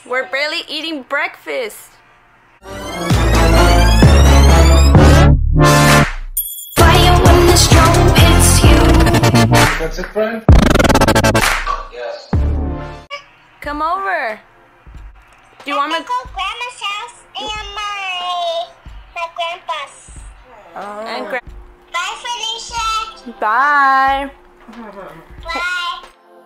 We're barely eating breakfast. That's it, friend? Yes. Come over. Do you want me to go to Grandma's house and my grandpa's? Oh. And Bye, Felicia. Bye. Bye.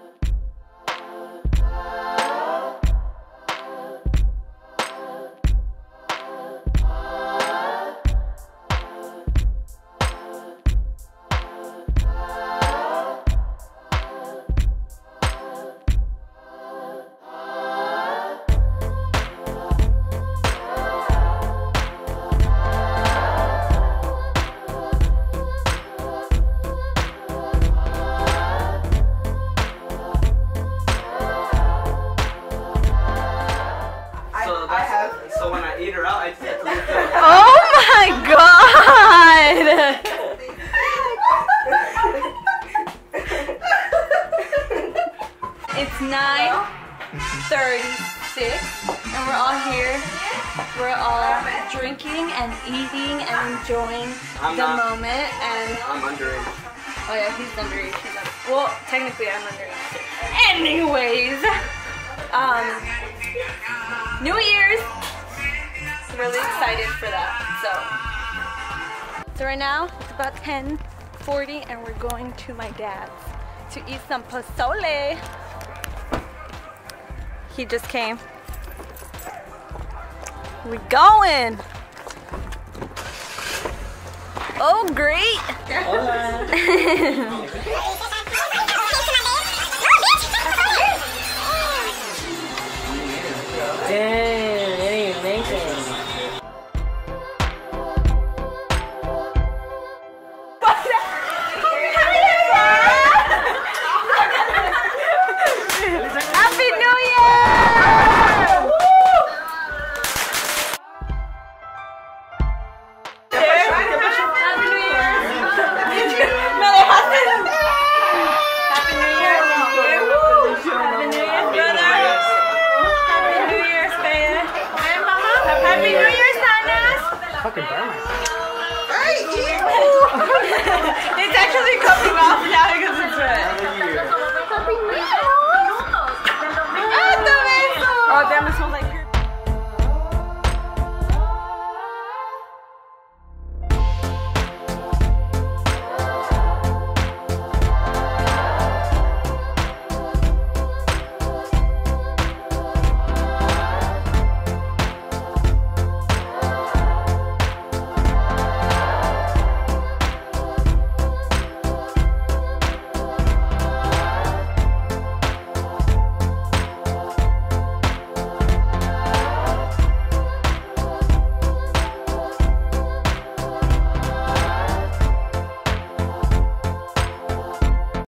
So when I eat her out, I just have to leave them. Oh my god! It's 9:36 and we're all here. We're all drinking and eating and enjoying the moment. And I'm underage. oh yeah, he's underage. Well, technically I'm underage. Anyways, New Year's. Really excited for that. So right now it's about 10:40 and we're going to my dad's to eat some pozole. He just came. We going. Oh great.